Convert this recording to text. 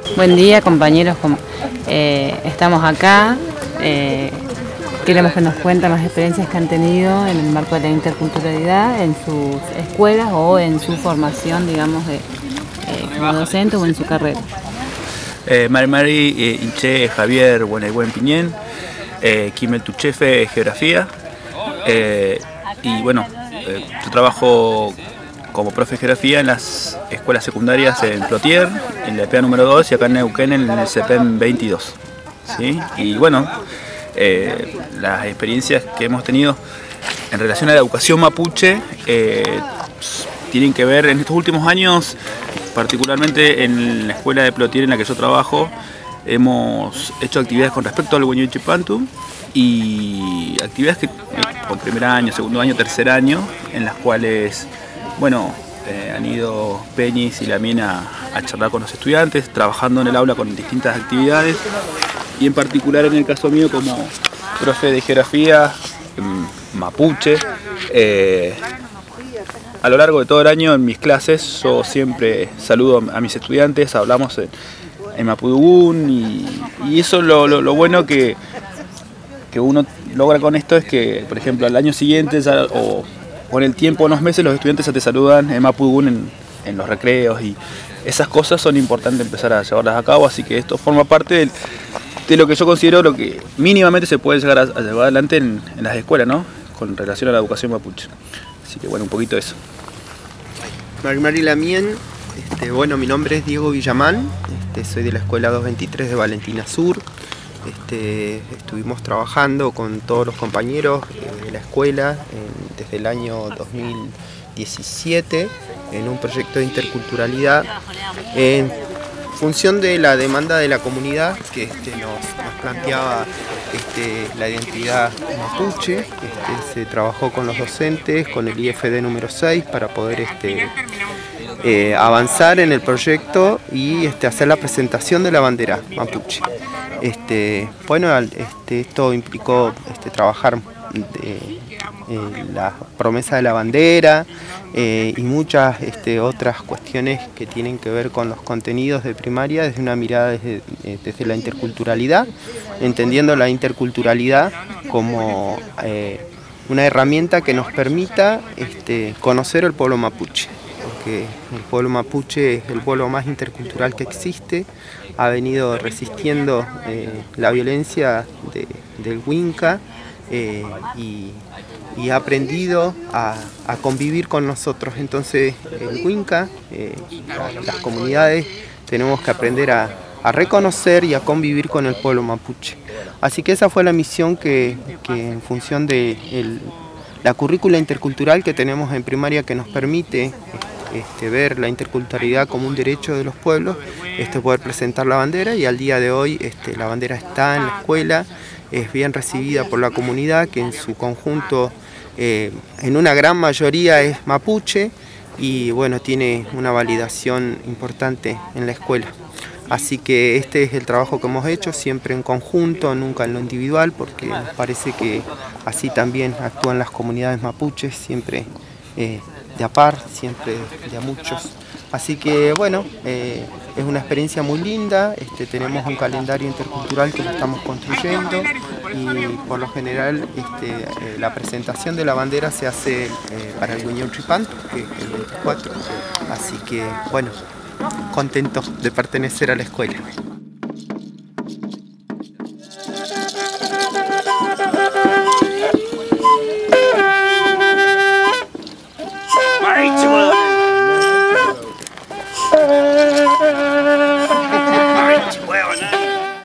Buen día, compañeros. Estamos acá. Queremos que nos cuenten las experiencias que han tenido en el marco de la interculturalidad en sus escuelas o en su formación, digamos, como docente o en su carrera. Mari Inche Javier Buenayuen Piñén, Kimel Tuchefe Geografía, y bueno, yo trabajo como profe de geografía en las escuelas secundarias en Plotier, en la EPA número 2 y acá en Neuquén en el CEPEM 22. ¿Sí? Y bueno, las experiencias que hemos tenido en relación a la educación mapuche tienen que ver en estos últimos años, particularmente en la escuela de Plotier en la que yo trabajo. Hemos hecho actividades con respecto al Huayñuchipantu y actividades que con primer año, segundo año, tercer año, en las cuales, bueno, han ido Peñis y Lamien a charlar con los estudiantes, trabajando en el aula con distintas actividades, y en particular en el caso mío como profe de geografía mapuche. A lo largo de todo el año en mis clases yo siempre saludo a mis estudiantes, hablamos en mapudungún y eso lo bueno que uno logra con esto es que, por ejemplo, al año siguiente ya, o con el tiempo, unos meses, los estudiantes ya te saludan en mapudungún en los recreos, y esas cosas son importantes empezar a llevarlas a cabo, así que esto forma parte de lo que yo considero lo que mínimamente se puede llegar a llevar adelante en las escuelas, ¿no? Con relación a la educación mapuche. Así que bueno, un poquito eso. Mari Lamien, bueno, mi nombre es Diego Villamán, soy de la escuela 223 de Valentina Sur. Estuvimos trabajando con todos los compañeros de la escuela desde el año 2017 en un proyecto de interculturalidad en función de la demanda de la comunidad que nos planteaba la identidad mapuche. Se trabajó con los docentes, con el IFD número 6 para poder avanzar en el proyecto y hacer la presentación de la bandera mapuche. Bueno, esto implicó trabajar la promesa de la bandera y muchas otras cuestiones que tienen que ver con los contenidos de primaria desde una mirada desde la interculturalidad, entendiendo la interculturalidad como una herramienta que nos permita conocer el pueblo mapuche, porque el pueblo mapuche es el pueblo más intercultural que existe, ha venido resistiendo la violencia del Huinca y ha aprendido a convivir con nosotros. Entonces el Huinca, las comunidades, tenemos que aprender a reconocer y a convivir con el pueblo mapuche. Así que esa fue la misión que en función de la currícula intercultural que tenemos en primaria, que nos permite ver la interculturalidad como un derecho de los pueblos, poder presentar la bandera, y al día de hoy la bandera está en la escuela, es bien recibida por la comunidad, que en su conjunto en una gran mayoría es mapuche, y bueno, tiene una validación importante en la escuela. Así que este es el trabajo que hemos hecho, siempre en conjunto, nunca en lo individual, porque nos parece que así también actúan las comunidades mapuches, siempre de a par, siempre de a muchos. Así que bueno, es una experiencia muy linda, tenemos un calendario intercultural que lo estamos construyendo, y por lo general la presentación de la bandera se hace para el Huayñuchipantu, que es el 24, así que bueno, contento de pertenecer a la escuela.